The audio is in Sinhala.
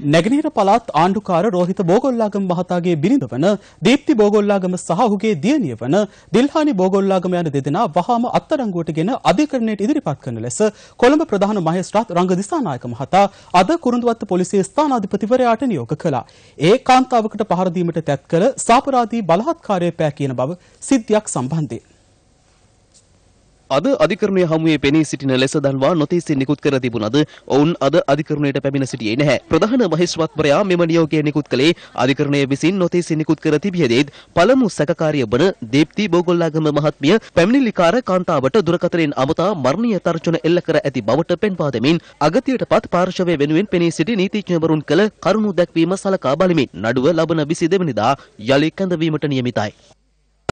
නැගෙනහිර පළාත් ආණ්ඩුකාර රෝහිත බෝගොල්ලාගම මහතාගේ බිරිඳ වන දීප්ති බෝගොල්ලාගම සහ ඔහුගේ දියණිය වන දිල්හානි බෝගොල්ලාගම යන දෙදෙනා වහාම අත්අඩංගුවටගෙන අධිකරණයට ඉදිරිපත් කරන ලෙස කොළඹ ප්‍රධාන මහේස්ත්‍රාත් රංග දිසානායක මහතා අද කුරුඳුවත්ත පොලිසියේ ස්ථානාධිපතිවරයාට නියෝග කළා. ඒ කාන්තාවකට පහර දීමට තැත් කළ සාපරාධී බලහත්කාරය පෑ කියන බව සිද්ධියක් සම්බන්ධයෙන් අද අධිකරණයේ හමුවේ පෙනී සිටින ලෙස දන්වා නොතීසින් නිකුත් කර තිබුණද ඔවුන් අද අධිකරණයට පැමිණ සිටියේ නැහැ. ප්‍රධාන මහේස්ත්‍රාත්වරයා මෙම නියෝගය නිකුත් කළේ අධිකරණයේ විසින් නොතීසින් නිකුත් කර තිබියදීත් පළමු සැකකාරිය වන දීප්ති බෝගොල්ලාගම මහත්මිය පැමිණිලිකාර කාන්තාවට දුරකථනයෙන් අමතා මරණීය තර්ජන එල්ල කර ඇති බවට පෙන්වා දෙමින් අගතියටපත් පාර්ශවය වෙනුවෙන් පෙනී සිටි නීතිඥවරුන් කළ කරුණු දැක්වීම සලකා බලමින් නඩුව ලබන 22 වෙනිදා යලි කැඳවීමට නියමිතයි.